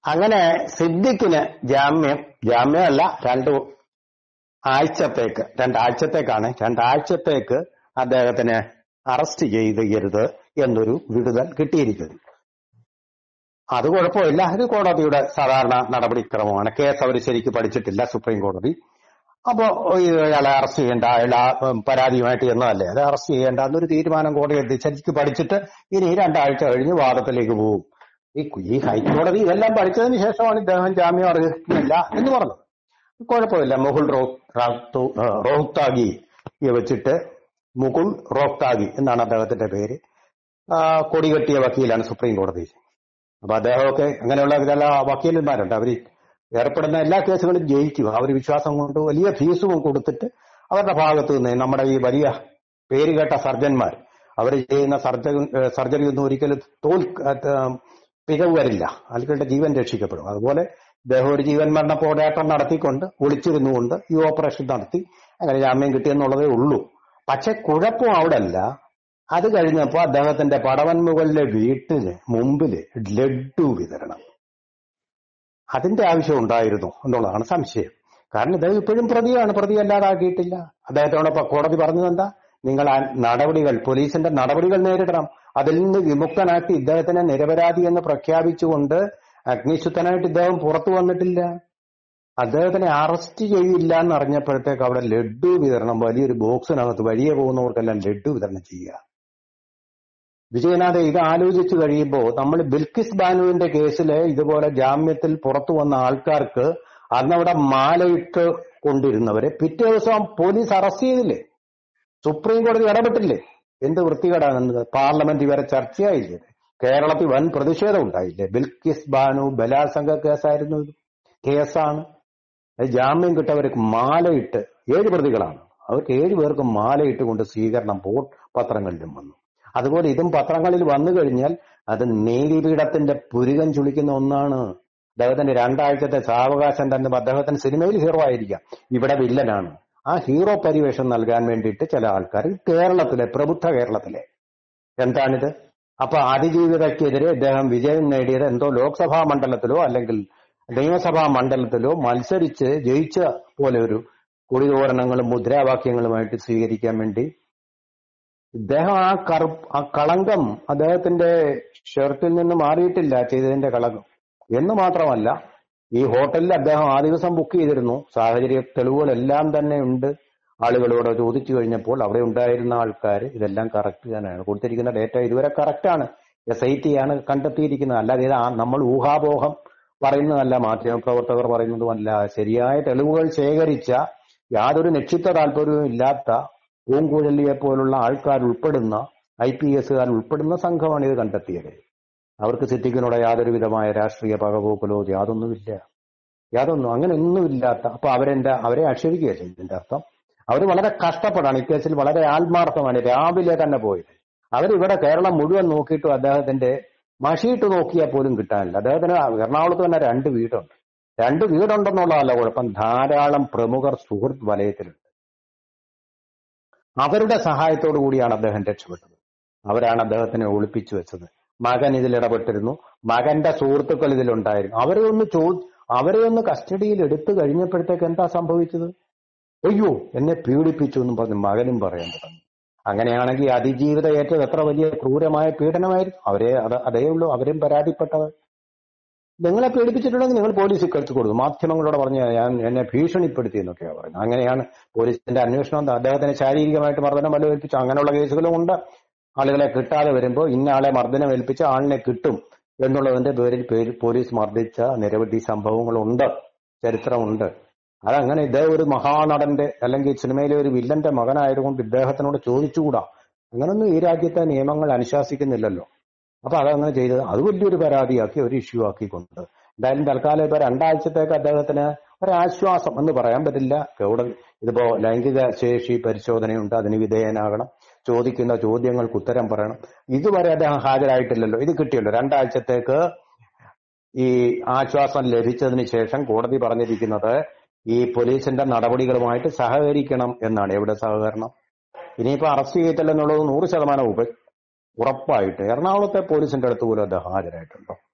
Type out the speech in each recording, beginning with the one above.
അങ്ങനെ സിദ്ദിഖിന് ജാമ്യമല്ല, രണ്ടാഴ്ചത്തേക്ക് അദ്ദേഹത്തിന് അറസ്റ്റ് ചെയ്യരുത് എന്നൊരു വിടുതൽ കിട്ടിയിരിക്കുന്നു. അത് കുഴപ്പമില്ല, അത് കോടതിയുടെ സാധാരണ നടപടിക്രമമാണ്. കേസ് അവർ ശരിക്കും പഠിച്ചിട്ടില്ല സുപ്രീം കോടതി. അപ്പോ ഇയാളെ അറസ്റ്റ് ചെയ്യേണ്ട, അയാൾ പരാതിയുമായിട്ട് എന്നതല്ലേ, അത് അറസ്റ്റ് ചെയ്യേണ്ട എന്നൊരു തീരുമാനം കോടതി ശരിക്കും പഠിച്ചിട്ട് ഇനി 2 ആഴ്ച കഴിഞ്ഞ് വാദത്തിലേക്ക് പോകും. ഈ ഹൈക്കോടതി ഇതെല്ലാം പഠിച്ചതിന് ശേഷമാണ് ഇദ്ദേഹം ജാമ്യം അർഹിക്കുന്നില്ല എന്ന് പറഞ്ഞത്. കുഴപ്പമില്ല. മുകുൾ റോഹ്താഗി എന്നാണ് അദ്ദേഹത്തിന്റെ പേര്. കൊടികെട്ടിയ വക്കീലാണ് സുപ്രീം കോടതിയിൽ. അപ്പൊ അദ്ദേഹമൊക്കെ അങ്ങനെയുള്ള ചില വക്കീലന്മാരുണ്ട്, അവർ ഏർപ്പെടുന്ന എല്ലാ കേസുകളും ജയിക്കും. അവർ വിശ്വാസം കൊണ്ട് വലിയ ഫീസും കൊടുത്തിട്ട് അവരുടെ ഭാഗത്ത് നിന്ന് നമ്മുടെ ഈ വലിയ പേരുകേട്ട സർജന്മാർ അവർ ചെയ്യുന്ന സർജറി ഒന്നും ഒരിക്കലും പിഴവ് വരില്ല, ആളുകളുടെ ജീവൻ രക്ഷിക്കപ്പെടും. അതുപോലെ ഇദ്ദേഹം ഒരു ജീവൻ മരണ പോരാട്ടം നടത്തിക്കൊണ്ട് ഒളിച്ചിരുന്നുകൊണ്ട് ഈ ഓപ്പറേഷൻ നടത്തി അങ്ങനെ ജാമ്യം കിട്ടിയെന്നുള്ളതേ ഉള്ളൂ. പക്ഷെ കുഴപ്പം അവിടെ അല്ല. അത് കഴിഞ്ഞപ്പോ അദ്ദേഹത്തിന്റെ പടവൻമുകളിലെ വീട്ടിന് മുമ്പില് ലഡ്ഡു വിതരണം, അതിന്റെ ആവശ്യം ഉണ്ടായിരുന്നു എന്നുള്ളതാണ് സംശയം. കാരണം ഇദ്ദേഹം ഇപ്പോഴും പ്രതിയാണ്, പ്രതിയല്ലാതാക്കിയിട്ടില്ല. അദ്ദേഹത്തോടൊപ്പം കോടതി പറഞ്ഞത് എന്താ, നിങ്ങൾ ആ നടപടികൾ, പോലീസിന്റെ നടപടികൾ നേരിടണം, അതിൽ നിന്ന് വിമുക്തനാക്കി ഇദ്ദേഹത്തിനെ നിരപരാധി എന്ന് പ്രഖ്യാപിച്ചുകൊണ്ട് അഗ്നിശുദ്ധനായിട്ട് ഇദ്ദേഹം പുറത്തു വന്നിട്ടില്ല. അദ്ദേഹത്തിനെ അറസ്റ്റ് ചെയ്യില്ല എന്ന് അറിഞ്ഞപ്പോഴത്തേക്ക് അവിടെ ലഡ്ഡു വിതരണം, വലിയൊരു ബോക്സിനകത്ത് വഴിയെ പോകുന്നവർക്കെല്ലാം ലഡ്ഡു വിതരണം ചെയ്യുക. വിജയനാഥ്, ഇത് ആലോചിച്ചു കഴിയുമ്പോൾ നമ്മൾ ബിൽക്കിസ് ബാനുവിന്റെ കേസില് ഇതുപോലെ ജാമ്യത്തിൽ പുറത്തു വന്ന ആൾക്കാർക്ക് അന്നവിടെ മാലയിട്ട് കൊണ്ടിരുന്നവരെ പിറ്റേ ദിവസം പോലീസ് അറസ്റ്റ് ചെയ്തില്ലേ, സുപ്രീം കോടതി ഇടപെട്ടില്ലേ? എന്ത് വൃത്തികേടാണെന്നത്. പാർലമെന്റ് വരെ ചർച്ചയായില്ലേ? കേരളത്തിൽ വൻ പ്രതിഷേധം ഉണ്ടായില്ലേ? ബിൽക്കിസ് ബാനു ബലാത്സംഗ കേസാണ്. ജാമ്യം കിട്ടവർക്ക് മാലയിട്ട് 7 പ്രതികളാണ്, അവർക്ക് 7 പേർക്കും മാലയിട്ട് കൊണ്ട് സ്വീകരണം പത്രങ്ങളിലും വന്നു. അതുപോലെ ഇതും പത്രങ്ങളിൽ വന്നു കഴിഞ്ഞാൽ അത് നീതിപീഠത്തിന്റെ പുരികം ചുളിക്കുന്ന ഒന്നാണ്. അദ്ദേഹത്തിന്റെ 2 ആഴ്ചത്തെ സാവകാശം തന്നെ, അദ്ദേഹത്തിന് സിനിമയിൽ ഹീറോ ആയിരിക്കാം, ഇവിടെ വില്ലനാണ്. ആ ഹീറോ പരിവേഷം നൽകാൻ വേണ്ടിയിട്ട് ചില ആൾക്കാർ പ്രബുദ്ധ കേരളത്തിലെ എന്താണിത്? അപ്പൊ അതിജീവിതയ്ക്കെതിരെ ഇദ്ദേഹം വിജയം നേടിയത് എന്തോ ലോക്സഭാ മണ്ഡലത്തിലോ അല്ലെങ്കിൽ നിയമസഭാ മണ്ഡലത്തിലോ മത്സരിച്ച് ജയിച്ച പോലെ ഒരു കൊടിതോരണങ്ങളും മുദ്രാവാക്യങ്ങളുമായിട്ട് സ്വീകരിക്കാൻ വേണ്ടി ഇദ്ദേഹം ആ കളങ്കം അദ്ദേഹത്തിന്റെ ഷർട്ടിൽ നിന്ന് മാറിയിട്ടില്ല, ചെയ്തതിന്റെ കളങ്കം. എന്ന് മാത്രമല്ല, ഈ ഹോട്ടലിൽ അദ്ദേഹം ആ ദിവസം ബുക്ക് ചെയ്തിരുന്നു. സാഹചര്യ തെളിവുകളെല്ലാം തന്നെ ഉണ്ട്. ആളുകളോട് ചോദിച്ചു കഴിഞ്ഞപ്പോൾ അവിടെ ഉണ്ടായിരുന്ന ആൾക്കാർ ഇതെല്ലാം കറക്റ്റ് തന്നെയാണ്, കൊടുത്തിരിക്കുന്ന ഡേറ്റ ഇതുവരെ കറക്റ്റാണ്, SIT ആണ് കണ്ടെത്തിയിരിക്കുന്നത്. അല്ലാതെ നമ്മൾ ഊഹാപോഹം പറയുന്നതല്ല, മാധ്യമപ്രവർത്തകർ പറയുന്നതുമല്ല. ശരിയായ തെളിവുകൾ ശേഖരിച്ച, യാതൊരു നിക്ഷിപ്ത താല്പര്യവും ഇല്ലാത്ത പൂങ്കുഴലിയെ പോലുള്ള ആൾക്കാർ ഉൾപ്പെടുന്ന, IPSകാർ ഉൾപ്പെടുന്ന സംഘമാണ് ഇത് കണ്ടെത്തിയത്. അവർക്ക് സിദ്ദിഖിനോട് യാതൊരു വിധമായ രാഷ്ട്രീയ പകപോക്കലോ യാതൊന്നും അങ്ങനെ ഒന്നുമില്ലാത്ത, അപ്പൊ അവരെ ആക്ഷേപിക്കുക ചെയ്തതിന്റെ അർത്ഥം അവർ വളരെ കഷ്ടപ്പെടാണ്. ഈ കേസിൽ വളരെ ആത്മാർത്ഥമാണ്. രാവിലെ തന്നെ പോയത് അവരിവിടെ കേരളം മുഴുവൻ നോക്കിയിട്ടും അദ്ദേഹത്തിന്റെ മഷിയിട്ട് നോക്കിയാൽ പോലും കിട്ടാനില്ല. അദ്ദേഹത്തിന് എറണാകുളത്ത് തന്നെ 2 വീടുണ്ട്. 2 വീടുണ്ടെന്നുള്ളതല്ല കുഴപ്പം, ധാരാളം പ്രമുഖർ സുഹൃത്ത് വലയത്തിലുണ്ട്. അവരുടെ സഹായത്തോടു കൂടിയാണ് അദ്ദേഹം രക്ഷപ്പെട്ടത്. അവരാണ് അദ്ദേഹത്തിനെ ഒളിപ്പിച്ചു വെച്ചത്. മകൻ ഇതിൽ ഇടപെട്ടിരുന്നു, മകന്റെ സുഹൃത്തുക്കൾ ഇതിലുണ്ടായിരുന്നു. അവരെ ഒന്ന് കസ്റ്റഡിയിൽ എടുത്തു കഴിഞ്ഞപ്പോഴത്തേക്ക് എന്താ സംഭവിച്ചത്? അയ്യോ, എന്നെ പീഡിപ്പിച്ചു എന്നും പറഞ്ഞ് മകനും പറയാൻ തുടങ്ങി. അങ്ങനെയാണെങ്കിൽ അതിജീവിത ഏറ്റത് എത്ര വലിയ ക്രൂരമായ പീഡനമായിരുന്നു. അതേ ഉള്ളൂ, അവരും പരാതിപ്പെട്ടത്. നിങ്ങളെ പീഡിപ്പിച്ചിട്ടുണ്ടെങ്കിൽ നിങ്ങൾ പോലീസിൽ കെടുത്തു കൊടുക്കും. മാധ്യമങ്ങളോട് പറഞ്ഞ എന്നെ ഭീഷണിപ്പെടുത്തി എന്നൊക്കെയാണ് പറയുന്നത്. അങ്ങനെയാണ് പോലീസിന്റെ അന്വേഷണം. അദ്ദേഹത്തിന് ശാരീരികമായിട്ട് മർദ്ദനം ഏൽപ്പിച്ചു, അങ്ങനെയുള്ള കേസുകളും ഉണ്ട്. ആളുകളെ കിട്ടാതെ വരുമ്പോൾ ഇന്ന ആളെ മർദ്ദനം ഏൽപ്പിച്ച ആളിനെ കിട്ടും എന്നുള്ളതിന്റെ പേരിൽ പോലീസ് മർദ്ദിച്ച നിരവധി സംഭവങ്ങളുണ്ട്, ചരിത്രമുണ്ട്. അതങ്ങനെ ഇദ്ദേഹം ഒരു മഹാനടന്റെ അല്ലെങ്കിൽ സിനിമയിലെ ഒരു വില്ലന്റെ മകനായതുകൊണ്ട് ഇദ്ദേഹത്തിനോട് ചോദിച്ചുകൂടാ. അങ്ങനൊന്നും ഈ രാജ്യത്തെ നിയമങ്ങൾ അനുശാസിക്കുന്നില്ലല്ലോ. അപ്പൊ അതങ്ങനെ ചെയ്തത് അത് വലിയൊരു പരാതിയാക്കി, ഒരു ഇഷ്യൂ ആക്കിക്കൊണ്ട് എന്തായാലും തൽക്കാലം ഇപ്പൊ 2 ആഴ്ചത്തേക്ക് അദ്ദേഹത്തിന് ഒരാശ്വാസം എന്ന് പറയാൻ പറ്റില്ല. ഇതിപ്പോ ലൈംഗിക ശേഷി പരിശോധനയുണ്ട്, അതിന് വിധേയനാകണം, ചോദിക്കുന്ന ചോദ്യങ്ങൾക്ക് ഉത്തരം പറയണം. ഇതുവരെ അദ്ദേഹം ഹാജരായിട്ടില്ലല്ലോ. ഇത് കിട്ടിയല്ലോ 2 ആഴ്ചത്തേക്ക്. ഈ ആശ്വാസം ലഭിച്ചതിന് ശേഷം കോടതി പറഞ്ഞിരിക്കുന്നത് ഈ പോലീസിന്റെ നടപടികളുമായിട്ട് സഹകരിക്കണം എന്നാണ്. എവിടെ സഹകരണം? ഇനിയിപ്പോ അറസ്റ്റ് ചെയ്തിട്ടില്ലെന്നുള്ളത് 100% ഉറപ്പായിട്ട് എറണാകുളത്തെ പോലീസിന്റെ അടുത്ത് പോലും അദ്ദേഹം ഹാജരായിട്ടുണ്ടോ?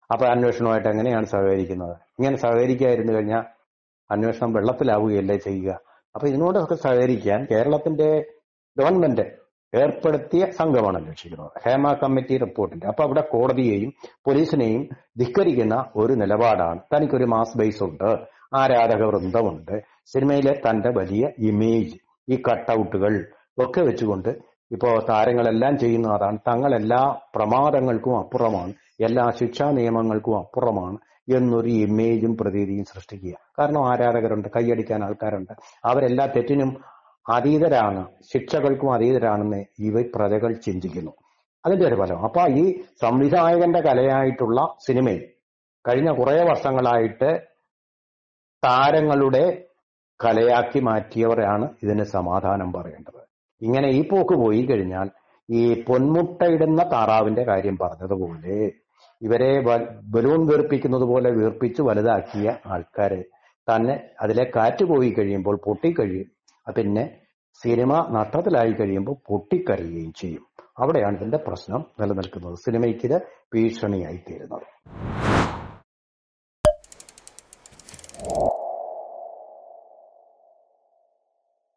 അപ്പൊ അന്വേഷണവുമായിട്ട് എങ്ങനെയാണ് സഹകരിക്കുന്നത്? ഇങ്ങനെ സഹകരിക്കാതിരുന്നു കഴിഞ്ഞാൽ അന്വേഷണം വെള്ളത്തിലാവുകയല്ലേ ചെയ്യുക? അപ്പൊ ഇതിനോടൊക്കെ സഹകരിക്കാൻ കേരളത്തിന്റെ ഗവൺമെന്റ് ഏർപ്പെടുത്തിയ സംഘമാണ് അന്വേഷിക്കുന്നത്, ഹേമ കമ്മിറ്റി റിപ്പോർട്ടിന്റെ. അപ്പൊ അവിടെ കോടതിയെയും പോലീസിനെയും ധിക്കരിക്കുന്ന ഒരു നിലപാടാണ്. തനിക്കൊരു മാസ് ബേസ് ഉണ്ട്, ആരാധക വൃന്ദമുണ്ട്, സിനിമയിലെ തന്റെ വലിയ ഇമേജ്, ഈ കട്ടൗട്ടുകൾ ഒക്കെ വെച്ചുകൊണ്ട് ഇപ്പോ താരങ്ങളെല്ലാം ചെയ്യുന്ന അതാണ്, തങ്ങളെല്ലാ പ്രമാദങ്ങൾക്കും അപ്പുറമാണ്, എല്ലാ ശിക്ഷാ നിയമങ്ങൾക്കും അപ്പുറമാണ് എന്നൊരു ഇമേജും പ്രതീതിയും സൃഷ്ടിക്കുക. കാരണം ആരാധകരുണ്ട്, കൈയടിക്കാൻ ആൾക്കാരുണ്ട്, അവരെല്ലാ തെറ്റിനും അതീതരാണ്, ശിക്ഷകൾക്കും അതീതരാണെന്ന് ഇവ പ്രജകൾ ചിന്തിക്കുന്നു. അതിന്റെ ഒരു ഫലം. അപ്പൊ ഈ സംവിധായകന്റെ കലയായിട്ടുള്ള സിനിമയിൽ കഴിഞ്ഞ കുറെ വർഷങ്ങളായിട്ട് താരങ്ങളുടെ കലയാക്കി മാറ്റിയവരാണ് ഇതിന് സമാധാനം പറയേണ്ടത്. ഇങ്ങനെ ഈ പോക്ക് പോയി കഴിഞ്ഞാൽ ഈ പൊന്മുട്ടയിടുന്ന താറാവിന്റെ കാര്യം പറഞ്ഞതുപോലെ ഇവരെ ബലൂൺ വീർപ്പിക്കുന്നത് പോലെ വീർപ്പിച്ച് വലുതാക്കിയ ആൾക്കാരെ തന്നെ അതിലെ കാറ്റ് പോയി കഴിയുമ്പോൾ പൊട്ടിക്കഴിയും. പിന്നെ സിനിമ നഷ്ടത്തിലായി കഴിയുമ്പോൾ പൊട്ടിക്കരയുകയും ചെയ്യും. അവിടെയാണ് ഇതിന്റെ പ്രശ്നം നിലനിൽക്കുന്നത്. സിനിമയ്ക്ക് ഇത് ഭീഷണിയായി തീരുന്നത്.